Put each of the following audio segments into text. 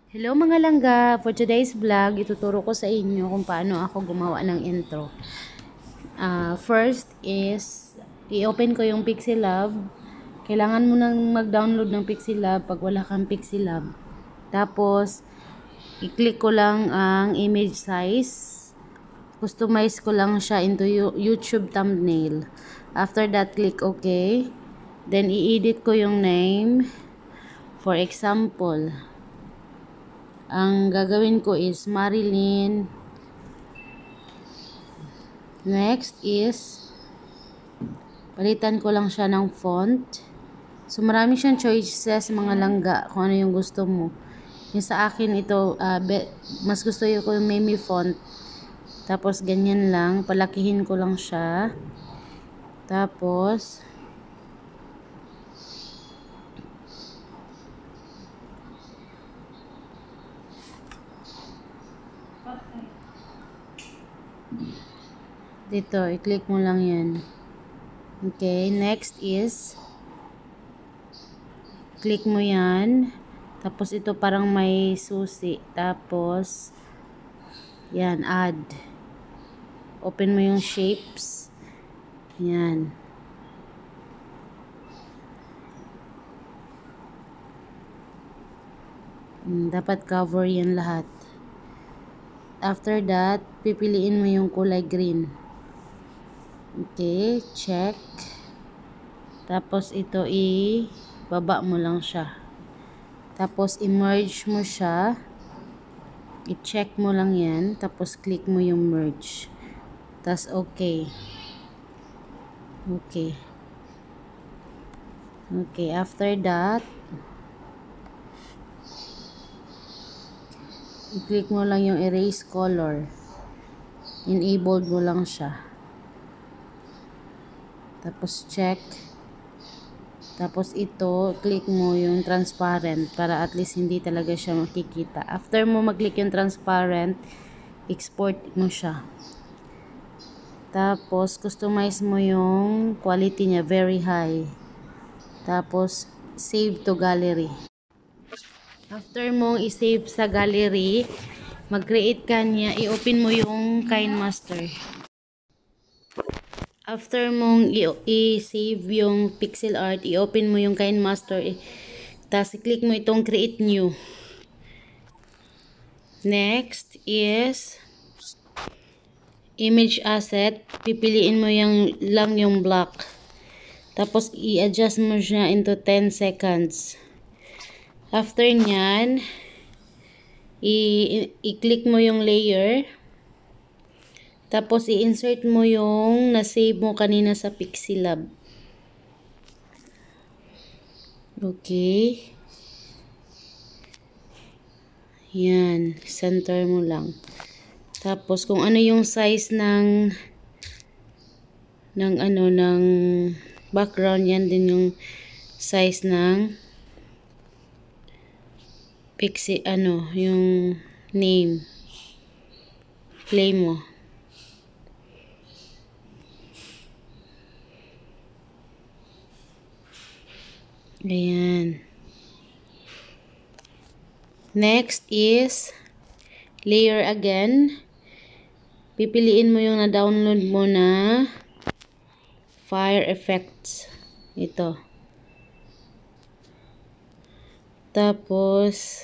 Hello mga langga! For today's vlog, ituturo ko sa inyo kung paano ako gumawa ng intro. First is, i-open ko yung Pixelab. Kailangan mo nang mag-download ng Pixelab pag wala kang Pixelab. Tapos, i-click ko lang ang image size. Customize ko lang siya into YouTube thumbnail. After that, click OK. Then, i-edit ko yung name. For example, ang gagawin ko is Marilyn. Next is palitan ko lang siya ng font. So marami siyang choices mga langga kung ano yung gusto mo. Yung sa akin ito mas gusto ko yung Mimi font. Tapos ganyan lang, palakihin ko lang siya. Tapos dito, i-click mo lang yan. Okay, next is click mo yan. Tapos ito parang may susi. Tapos yan, add. Open mo yung shapes. Yan. Dapat cover yan lahat. After that, pipiliin mo yung kulay green. Okay, check. Tapos ito baba mo lang siya. Tapos i-merge mo siya. I-check mo lang yan. Tapos click mo yung merge. Tapos okay. Okay. Okay, after that, i-click mo lang yung erase color. Enabled mo lang siya. Tapos check. Tapos ito, click mo yung transparent para at least hindi talaga siya makikita. After mo mag-click yung transparent, export mo siya. Tapos customize mo yung quality niya, very high. Tapos save to gallery. After mong i-save sa gallery, mag-create ka niya, i-open mo yung KineMaster. After mong i-save yung pixel art, i-open mo yung KineMaster, tapos i-click mo itong create new. Next is image asset, pipiliin mo lang yung black. Tapos i-adjust mo siya into 10 seconds. After nyan, i-click mo yung layer. Tapos i-insert mo yung na-save mo kanina sa Pixelab. Okay. Yan, center mo lang. Tapos kung ano yung size ng background, yan din yung size ng pixel yung name. Play mo. Ayan. Next is layer again. Pipiliin mo yung na-download mo na Fire Effects. Ito. Tapos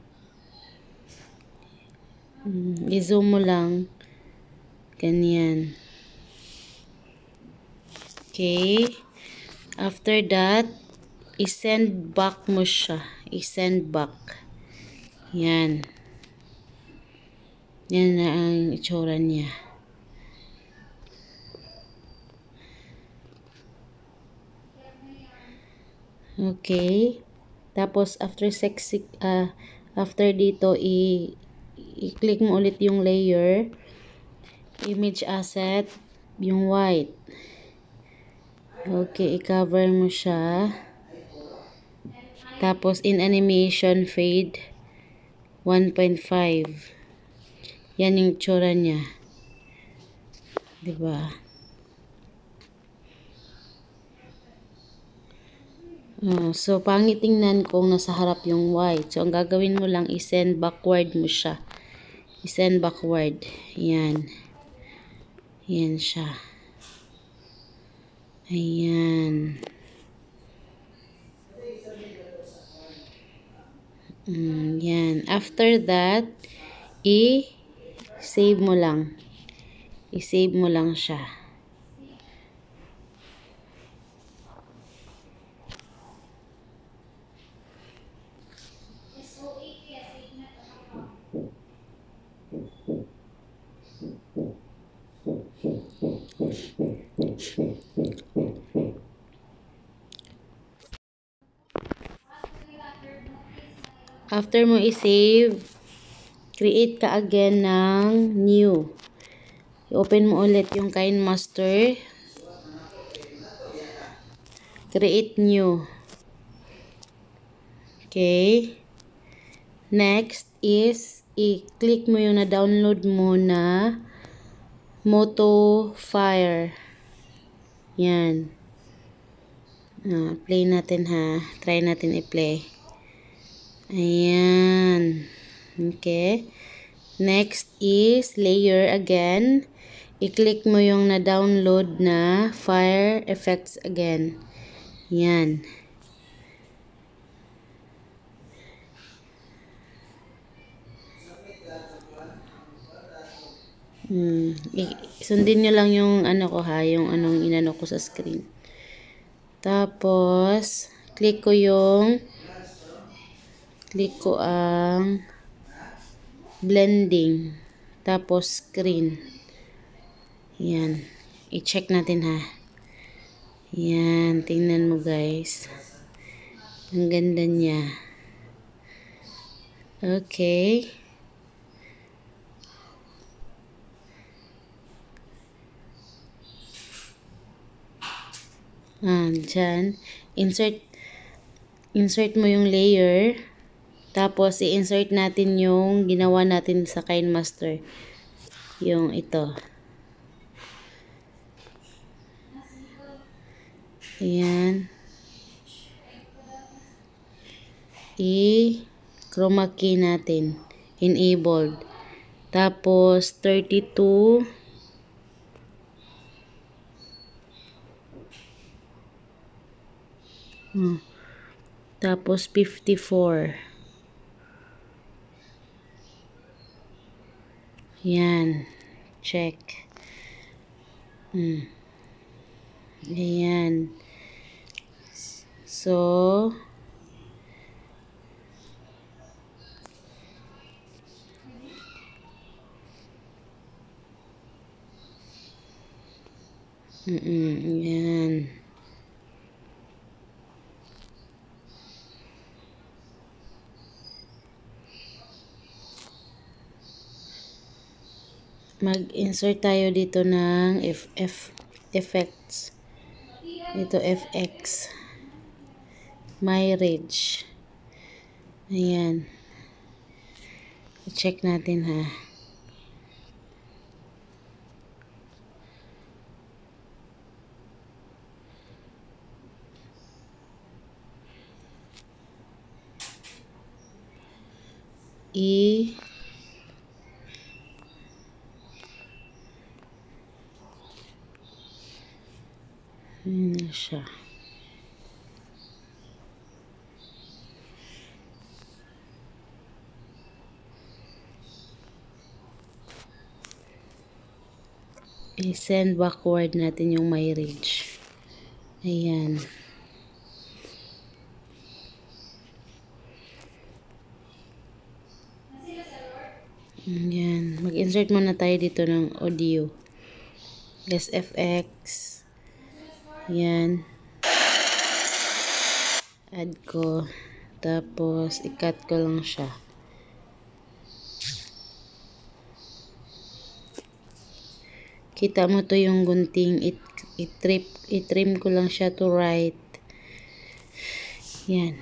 i-zoom mo lang. Ganyan. Okay. After that, i-send back mo siya. I-send back. Yan. Yan na ang itsura niya. Okay. Tapos after dito i-click mo ulit yung layer, image asset, yung white. Okay, i-cover mo siya. Tapos in animation fade 1.5. Yan yung tsura niya. 'Di ba? So, pangit tingnan kung nasa harap yung white. So, ang gagawin mo lang, i-send backward mo siya. I-send backward. Yan. Yan siya. Ayan. Yan. After that, i-save mo lang. I-save mo lang siya. After mo i-save, create ka again ng new. I-open mo ulit yung KineMaster. Create new. Okay. Next is, i-click mo yung na-download mo na Moto Fire. Yan. Play natin ha. Try natin i-play. Ayan. Okay. Next is layer again. I-click mo yung na-download na Fire Effects again. Yan. Sundin nyo lang yung ano ko ha, yung anong inano ko sa screen. Tapos, click ko ang blending. Tapos, screen. Yan. I-check natin ha. Yan. Tingnan mo guys. Ang ganda niya. Okay. Dyan. Insert mo yung layer. Tapos, i-insert natin yung ginawa natin sa KineMaster. Yung ito. Ayan. I-chroma key natin. Enabled. Tapos, 32. Tapos, 54. Yan. Check. Ayan. So, ayan. Mag-insert tayo dito ng effects. Ito FX. MyRage. Ayan. I-check natin ha. Ayan na siya. I-send backward natin yung MyRage. Ayan. Ayan. Mag-insert muna tayo dito ng audio. SFX. Ayan. Add ko. Tapos, i-cut ko lang siya. Kita mo to yung gunting. I-trim ko lang siya to right. Yan.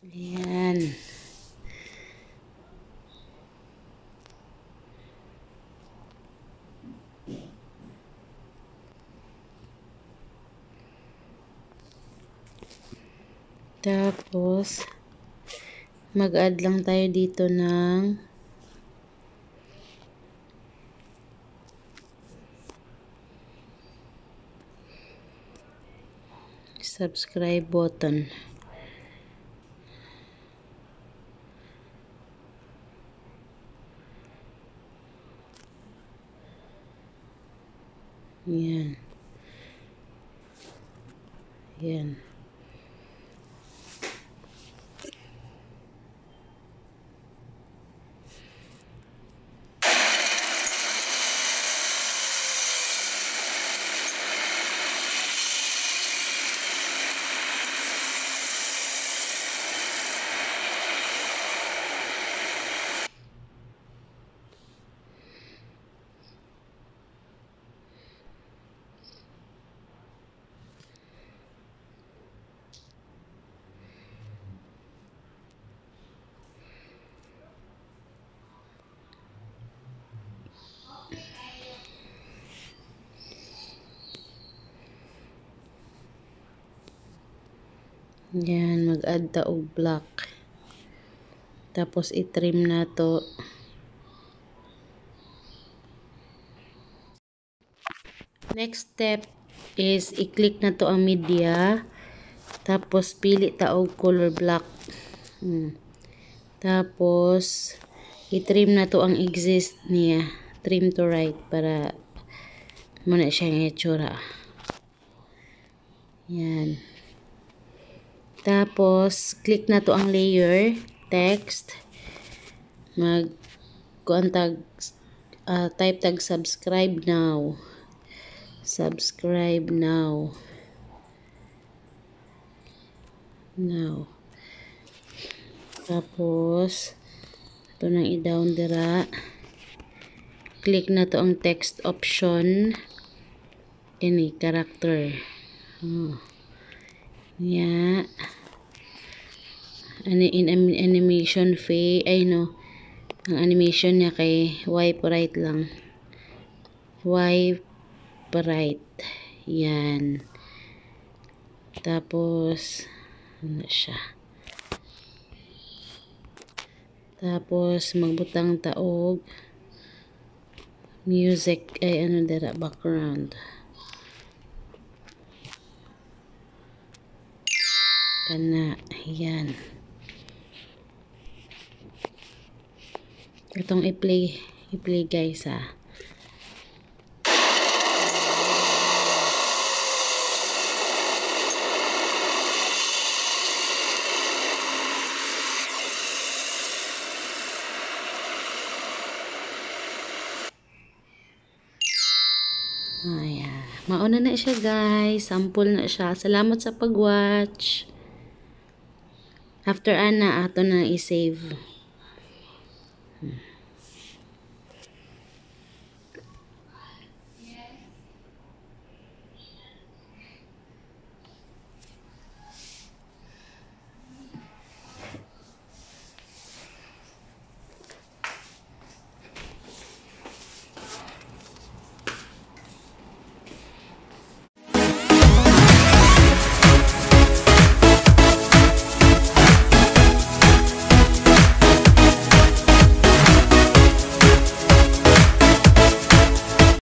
Ayan. Tapos, mag-add lang tayo dito ng subscribe button. Yan. Yan. Yan, mag-add ta og black. Tapos i-trim na to. Next step is i-click na to ang media. Tapos pili ta og color black. Tapos i-trim na to ang exist niya. Trim to right para muna siyang itsura. Yan. Tapos, click na to ang layer, text, type tag subscribe now. Subscribe now. Now. Tapos, ito nang i-down dira. Click na to ang text option. Ini, character. Yeah. In animation fade, ay no. Ang animation niya kay wipe right lang. Wipe right. Yan. Tapos, ano siya. Tapos, magbutang taog. Music, ay ano dira, background. Kana, yan. Itong i-play guys ha. Ayan. Mauna na siya guys. Sample na siya. Salamat sa pag-watch. After ana, ato na i-save.